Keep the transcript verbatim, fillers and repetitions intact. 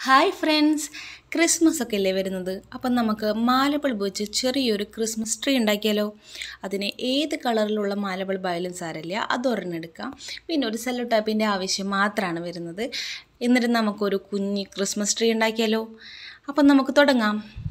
Hi friends, Christmas ഒക്കെ അല്ലേ വരുന്നത്. അപ്പം നമുക്ക് മാലബൾബ് വെച്ച് ചെറിയൊരു ക്രിസ്മസ് ട്രീ ഉണ്ടാക്കിയാലോ. അതിന് ഏത് കളറിലുള്ള മാലബൾബായാലും സാരമില്ല, അതൊരെണ്ണം എടുക്കാം. പിന്നെ ഒരു സെല്ലോ ടാപ്പിൻ്റെ ആവശ്യം മാത്രമാണ് വരുന്നത്. എന്നിട്ട് നമുക്കൊരു കുഞ്ഞി ക്രിസ്മസ് ട്രീ ഉണ്ടാക്കിയാലോ. അപ്പം നമുക്ക് തുടങ്ങാം.